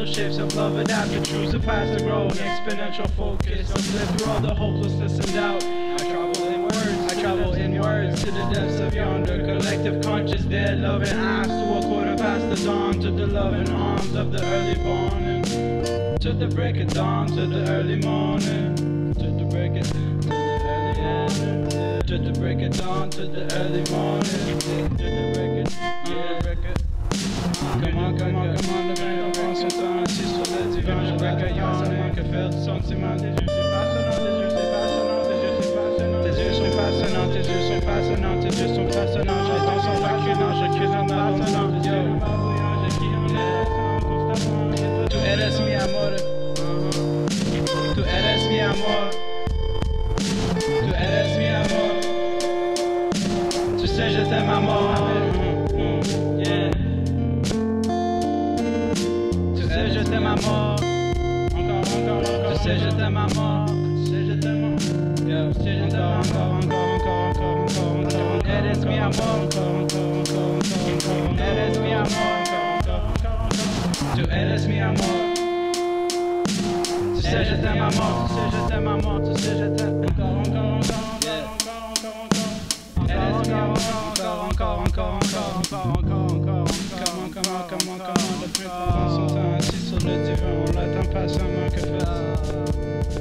mental shapes of love adapt to choose a path to grow. An exponential focus of live through all the hopelessness and doubt. I travel in words to the depths of yonder collective conscious dead loving eyes to a quarter past the dawn, to the loving arms of the early morning, to the break of dawn, to the early morning, to the break of to the break of dawn, to the early morning, to the break of Come on, le vin prend son temps assis sur le divan, je l'accueillant, ça manque faire du sentiment. Tes yeux c'est passionnant, tes yeux c'est passionnant, tes yeux sont passionnants, tes yeux sont passionnants, tes yeux sont passionnants, je danse en vacunant, je crie en abondant, tu eres mi amor, tu eres mi amor, tu eres mi amor, tu sais je t'aime à mort. Je t'aime à mort, encore, tu sais je t'aime à mort, tu sais je t'aime, yeah, tu sais je t'aime encore, eres mi amor, eres mi amor, tu eres mi amor, tu sais je t'aime à mort, tu sais je t'aime à mort, tu sais je t'aime encore, eres mi amor, encore, comment, le fruit prend son temps assis sur le divan, on l'attend patiemment, que fait-il?